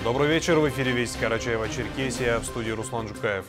Добрый вечер, в эфире Вести Карачаево-Черкесия, в студии Руслан Жукаев.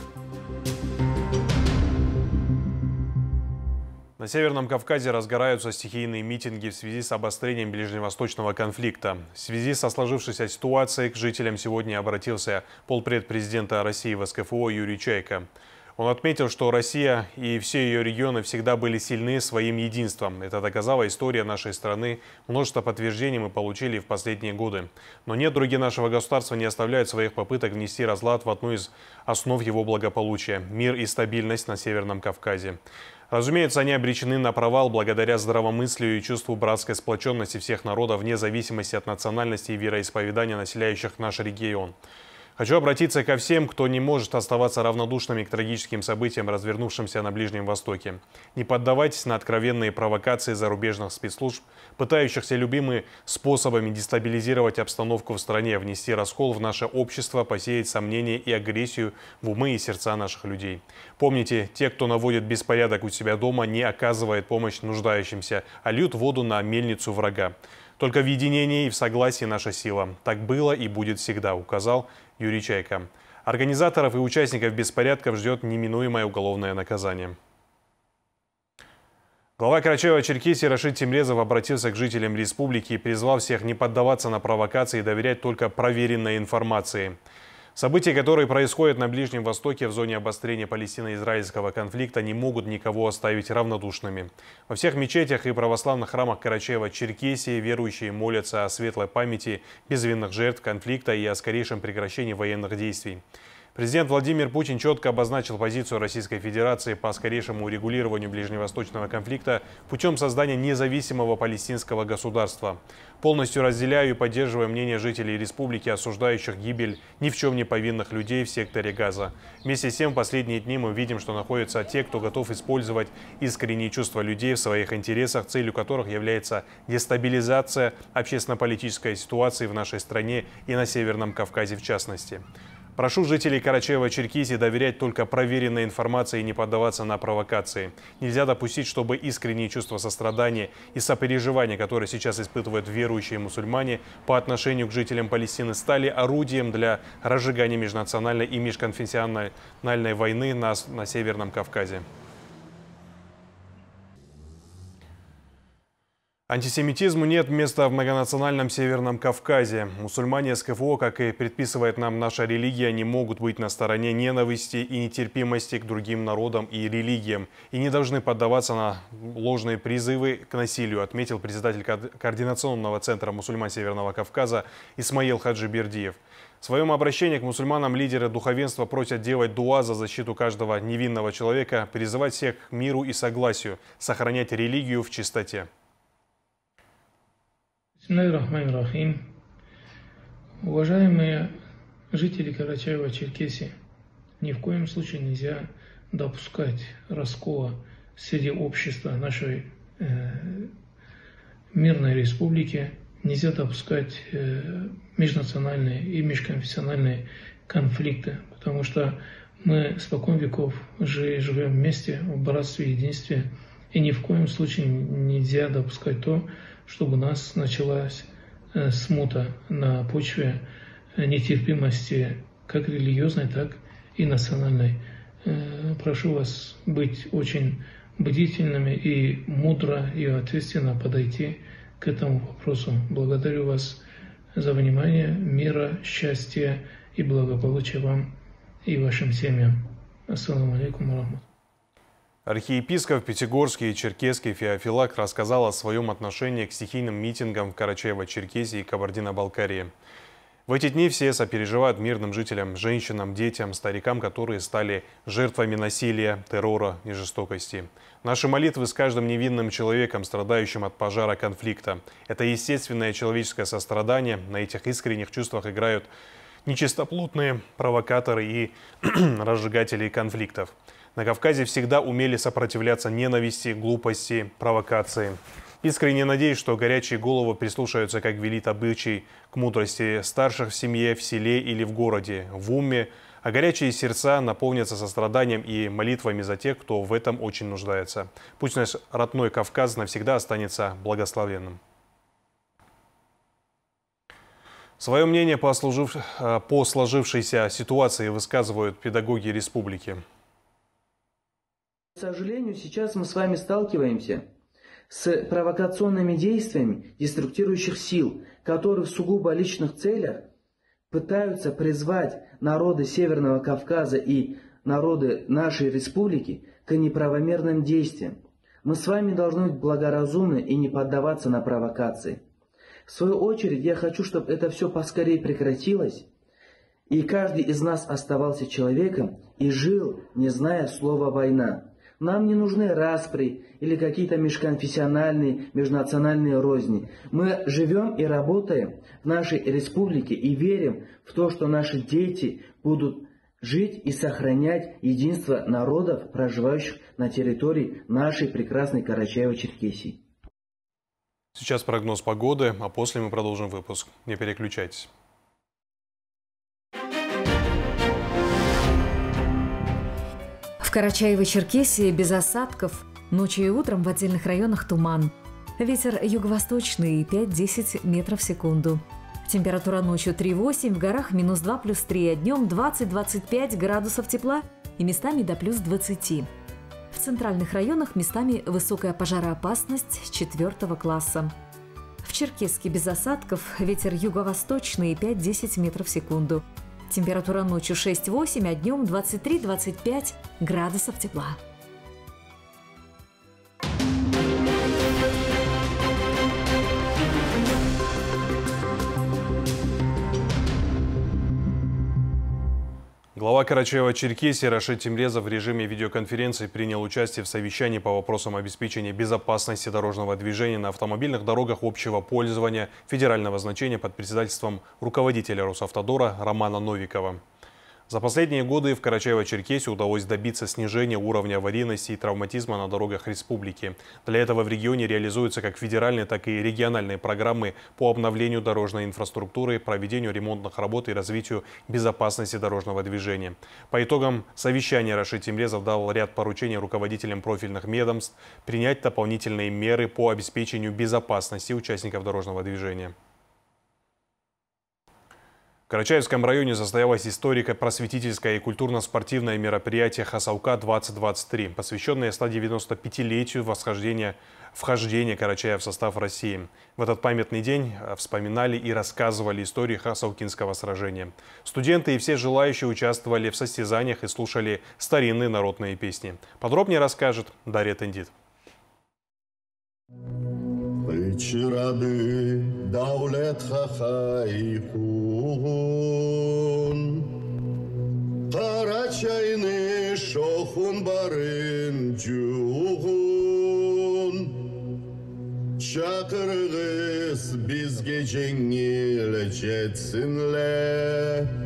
На Северном Кавказе разгораются стихийные митинги в связи с обострением ближневосточного конфликта. В связи со сложившейся ситуацией к жителям сегодня обратился полпред президента России в СКФО Юрий Чайка. Он отметил, что Россия и все ее регионы всегда были сильны своим единством. Это доказала история нашей страны. Множество подтверждений мы получили в последние годы. Но недруги нашего государства не оставляют своих попыток внести разлад в одну из основ его благополучия – мир и стабильность на Северном Кавказе. Разумеется, они обречены на провал благодаря здравомыслию и чувству братской сплоченности всех народов вне зависимости от национальности и вероисповедания населяющих наш регион. Хочу обратиться ко всем, кто не может оставаться равнодушными к трагическим событиям, развернувшимся на Ближнем Востоке. Не поддавайтесь на откровенные провокации зарубежных спецслужб, пытающихся любыми способами дестабилизировать обстановку в стране, внести раскол в наше общество, посеять сомнения и агрессию в умы и сердца наших людей. Помните, те, кто наводит беспорядок у себя дома, не оказывает помощь нуждающимся, а льют воду на мельницу врага. Только в единении и в согласии наша сила. Так было и будет всегда, указал Юрий Чайка. Организаторов и участников беспорядков ждет неминуемое уголовное наказание. Глава Карачаево-Черкесии Рашид Тимрезов обратился к жителям республики и призвал всех не поддаваться на провокации и доверять только проверенной информации. События, которые происходят на Ближнем Востоке в зоне обострения палестино-израильского конфликта, не могут никого оставить равнодушными. Во всех мечетях и православных храмах Карачаево-Черкесии верующие молятся о светлой памяти безвинных жертв конфликта и о скорейшем прекращении военных действий. Президент Владимир Путин четко обозначил позицию Российской Федерации по скорейшему урегулированию ближневосточного конфликта путем создания независимого палестинского государства. Полностью разделяю и поддерживаю мнение жителей республики, осуждающих гибель ни в чем не повинных людей в секторе Газа. Вместе с тем, в последние дни мы видим, что находятся те, кто готов использовать искренние чувства людей в своих интересах, целью которых является дестабилизация общественно-политической ситуации в нашей стране и на Северном Кавказе в частности. Прошу жителей Карачаево-Черкесии доверять только проверенной информации и не поддаваться на провокации. Нельзя допустить, чтобы искренние чувства сострадания и сопереживания, которые сейчас испытывают верующие мусульмане по отношению к жителям Палестины, стали орудием для разжигания межнациональной и межконфессиональной войны на Северном Кавказе. Антисемитизму нет места в многонациональном Северном Кавказе. Мусульмане СКФО, как и предписывает нам наша религия, не могут быть на стороне ненависти и нетерпимости к другим народам и религиям и не должны поддаваться на ложные призывы к насилию, отметил председатель Координационного центра мусульман Северного Кавказа Исмаил Хаджибердиев. В своем обращении к мусульманам лидеры духовенства просят делать дуа за защиту каждого невинного человека, призывать всех к миру и согласию, сохранять религию в чистоте. Бисмиллахир-рахманир-рахим. Уважаемые жители Карачаево-Черкесии, ни в коем случае нельзя допускать раскола среди общества нашей мирной республики, нельзя допускать межнациональные и межконфессиональные конфликты, потому что мы спокон веков живем вместе в братстве и единстве, и ни в коем случае нельзя допускать то, чтобы у нас началась смута на почве нетерпимости как религиозной, так и национальной. Прошу вас быть очень бдительными и мудро и ответственно подойти к этому вопросу. Благодарю вас за внимание, мира, счастья и благополучия вам и вашим семьям. Ассаламу алейкум ва рахматуллахи. Архиепископ Пятигорский и Черкесский Феофилак рассказал о своем отношении к стихийным митингам в Карачаево-Черкесии и Кабардино-Балкарии. В эти дни все сопереживают мирным жителям, женщинам, детям, старикам, которые стали жертвами насилия, террора и жестокости. Наши молитвы с каждым невинным человеком, страдающим от пожара конфликта. Это естественное человеческое сострадание. На этих искренних чувствах играют нечистоплотные провокаторы и разжигатели конфликтов. На Кавказе всегда умели сопротивляться ненависти, глупости, провокации. Искренне надеюсь, что горячие головы прислушаются, как велит обычай, к мудрости старших в семье, в селе или в городе, в уме, а горячие сердца наполнятся состраданием и молитвами за тех, кто в этом очень нуждается. Пусть наш родной Кавказ навсегда останется благословенным. Свое мнение по сложившейся ситуации высказывают педагоги республики. К сожалению, сейчас мы с вами сталкиваемся с провокационными действиями деструктирующих сил, которые в сугубо личных целях пытаются призвать народы Северного Кавказа и народы нашей республики к неправомерным действиям. Мы с вами должны быть благоразумны и не поддаваться на провокации. В свою очередь, я хочу, чтобы это все поскорее прекратилось, и каждый из нас оставался человеком и жил, не зная слова «война». Нам не нужны распри или какие-то межконфессиональные, межнациональные розни. Мы живем и работаем в нашей республике и верим в то, что наши дети будут жить и сохранять единство народов, проживающих на территории нашей прекрасной Карачаево-Черкесии. Сейчас прогноз погоды, а после мы продолжим выпуск. Не переключайтесь. В Карачаево-Черкесии без осадков. Ночью и утром в отдельных районах туман. Ветер юго-восточный 5-10 метров в секунду. Температура ночью 3-8, в горах -2 + 3, а днем 20-25 градусов тепла и местами до +20. В центральных районах местами высокая пожароопасность 4 класса. В Черкесске без осадков, ветер юго-восточный 5-10 метров в секунду. Температура ночью 6-8, а днем 23-25 градусов тепла. Глава Карачаева-Черкесии Рашид Тимрезов в режиме видеоконференции принял участие в совещании по вопросам обеспечения безопасности дорожного движения на автомобильных дорогах общего пользования федерального значения под председательством руководителя Росавтодора Романа Новикова. За последние годы в Карачаево-Черкесии удалось добиться снижения уровня аварийности и травматизма на дорогах республики. Для этого в регионе реализуются как федеральные, так и региональные программы по обновлению дорожной инфраструктуры, проведению ремонтных работ и развитию безопасности дорожного движения. По итогам совещания Рашид Тимрезов дал ряд поручений руководителям профильных ведомств принять дополнительные меры по обеспечению безопасности участников дорожного движения. В Карачаевском районе состоялось историко-просветительское и культурно-спортивное мероприятие «Хасаука-2023», посвященное 195-летию вхождения Карачаева в состав России. В этот памятный день вспоминали и рассказывали истории Хасаукинского сражения. Студенты и все желающие участвовали в состязаниях и слушали старинные народные песни. Подробнее расскажет Дарья Тендит. Карачайны шохун барын жуғын, шақырғыз бізге жеңіл жетсінле,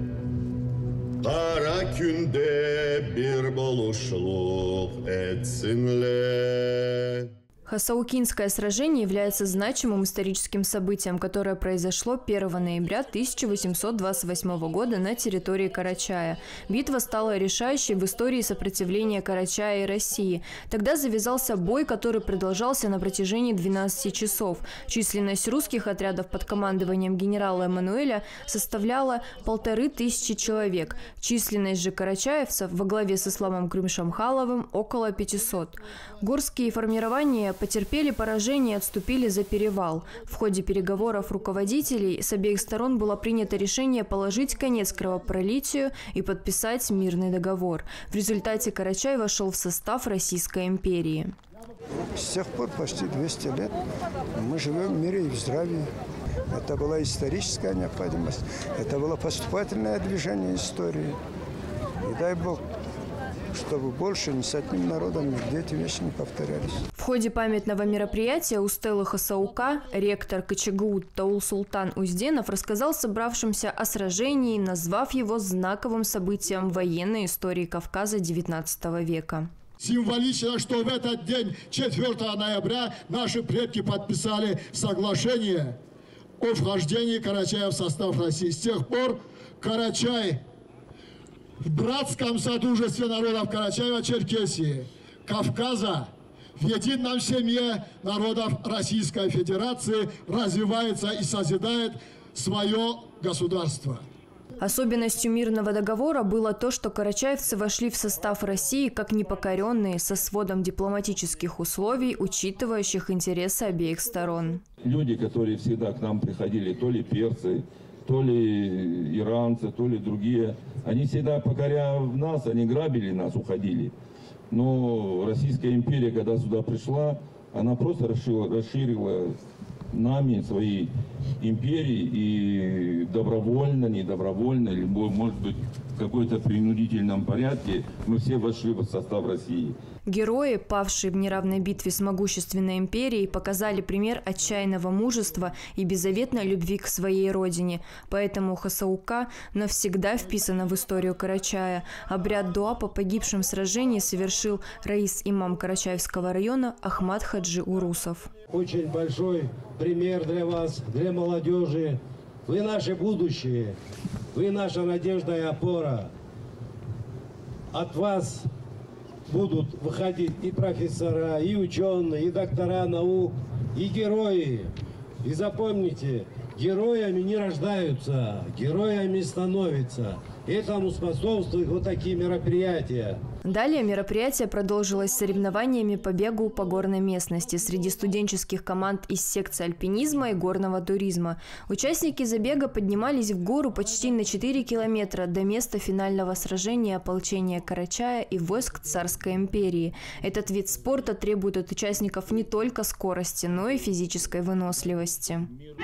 қара күнде бір болушылық етсінле. Хасаукинское сражение является значимым историческим событием, которое произошло 1 ноября 1828 года на территории Карачая. Битва стала решающей в истории сопротивления Карачая и России. Тогда завязался бой, который продолжался на протяжении 12 часов. Численность русских отрядов под командованием генерала Эммануэля составляла 1500 человек. Численность же карачаевцев во главе с Исламом Крым-Шамхаловым около 500. Горские формирования потерпели поражение и отступили за перевал. В ходе переговоров руководителей с обеих сторон было принято решение положить конец кровопролитию и подписать мирный договор. В результате Карачай вошел в состав Российской империи. С тех пор почти 200 лет мы живем в мире и в здравии. Это была историческая необходимость, это было поступательное движение истории. И дай Бог, чтобы больше ни с одним народом нигде эти вещи не повторялись. В ходе памятного мероприятия у стелы Хасаука ректор КЧГУ Таул-Султан Узденов рассказал собравшимся о сражении, назвав его знаковым событием военной истории Кавказа XIX века. Символично, что в этот день, 4 ноября, наши предки подписали соглашение о вхождении Карачая в состав России. С тех пор Карачай в братском содружестве народов Карачаева-Черкесии, Кавказа, в едином семье народов Российской Федерации развивается и созидает свое государство. Особенностью мирного договора было то, что карачаевцы вошли в состав России как непокоренные, со сводом дипломатических условий, учитывающих интересы обеих сторон. Люди, которые всегда к нам приходили, то ли персы, то ли иранцы, то ли другие, они всегда, покоряя нас, они грабили нас, уходили. Но Российская империя, когда сюда пришла, она просто расширила нами свои империи, и добровольно, недобровольно, либо, может быть, в какой-то принудительном порядке мы все вошли в состав России. Герои, павшие в неравной битве с могущественной империей, показали пример отчаянного мужества и беззаветной любви к своей родине. Поэтому Хасаука навсегда вписана в историю Карачая. Обряд дуа по погибшим в сражении совершил раис-имам Карачаевского района Ахмад Хаджи Урусов. Очень большой пример для вас, для молодежи. Вы наше будущее, вы наша надежда и опора. От вас будут выходить и профессора, и ученые, и доктора наук, и герои. И запомните, героями не рождаются, героями становятся. Этому способствуют вот такие мероприятия. Далее мероприятие продолжилось соревнованиями по бегу по горной местности среди студенческих команд из секции альпинизма и горного туризма. Участники забега поднимались в гору почти на 4 километра до места финального сражения ополчения Карачая и войск Царской империи. Этот вид спорта требует от участников не только скорости, но и физической выносливости.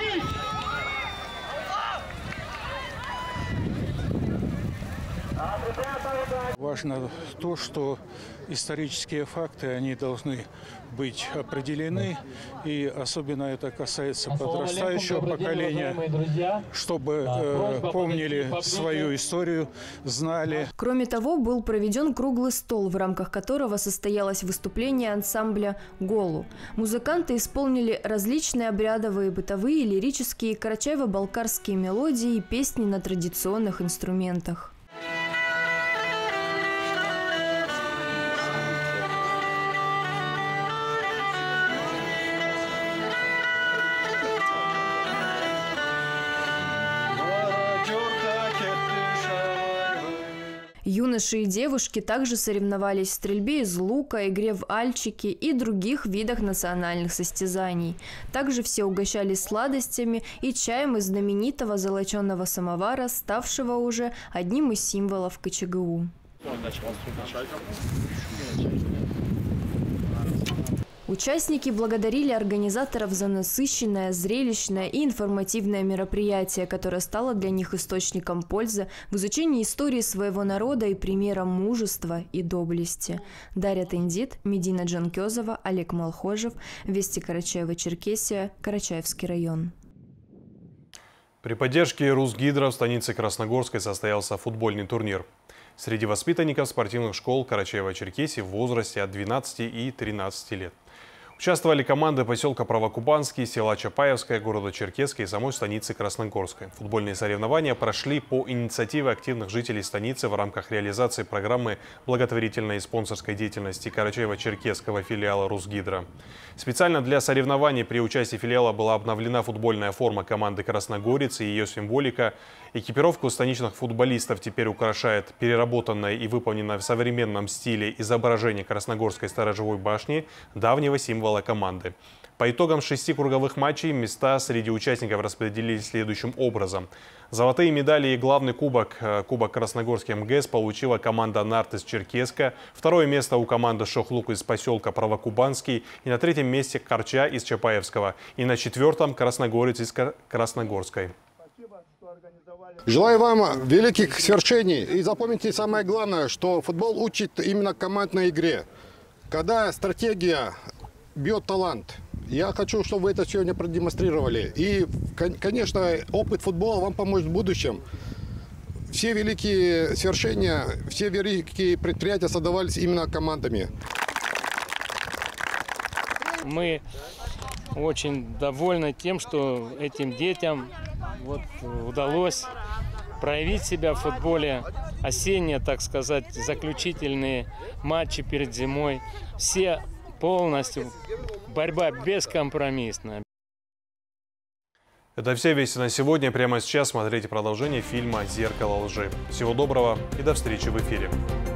Важно то, что исторические факты, они должны быть определены, и особенно это касается подрастающего поколения, чтобы помнили свою историю, знали. Кроме того, был проведен круглый стол, в рамках которого состоялось выступление ансамбля «Голу». Музыканты исполнили различные обрядовые, бытовые, лирические, карачаево-балкарские мелодии и песни на традиционных инструментах. Юноши и девушки также соревновались в стрельбе из лука, игре в альчики и других видах национальных состязаний. Также все угощались сладостями и чаем из знаменитого золоченого самовара, ставшего уже одним из символов КЧГУ. Участники благодарили организаторов за насыщенное, зрелищное и информативное мероприятие, которое стало для них источником пользы в изучении истории своего народа и примером мужества и доблести. Дарья Тендит, Медина Джанкезова, Олег Малхожев, Вести Карачаево-Черкесия, Карачаевский район. При поддержке Русгидро в станице Красногорской состоялся футбольный турнир. Среди воспитанников спортивных школ Карачаево-Черкесии в возрасте от 12 и 13 лет. Участвовали команды поселка Правокубанский, села Чапаевское, города Черкесска и самой станицы Красногорской. Футбольные соревнования прошли по инициативе активных жителей станицы в рамках реализации программы благотворительной и спонсорской деятельности Карачаево-Черкесского филиала Русгидро. Специально для соревнований при участии филиала была обновлена футбольная форма команды «Красногорец» и ее символика. Экипировку станичных футболистов теперь украшает переработанное и выполненное в современном стиле изображение Красногорской сторожевой башни, давнего символа команды. По итогам 6 круговых матчей места среди участников распределились следующим образом. Золотые медали и главный кубок Красногорский МГС получила команда «Нарт» из Черкесска, второе место у команды «Шохлук» из поселка Правокубанский, и на третьем месте «Карча» из Чапаевского, и на четвертом «Красногорец» из Красногорской. Желаю вам великих свершений. И запомните самое главное, что футбол учит именно командной игре. Когда стратегия бьет талант. Я хочу, чтобы вы это сегодня продемонстрировали. И, конечно, опыт футбола вам поможет в будущем. Все великие свершения, все великие предприятия создавались именно командами. Мы очень довольны тем, что этим детям удалось проявить себя в футболе. Осенние, так сказать, заключительные матчи перед зимой. Все полностью борьба бескомпромиссная. Это все вести на сегодня. Прямо сейчас смотрите продолжение фильма «Зеркало лжи». Всего доброго и до встречи в эфире.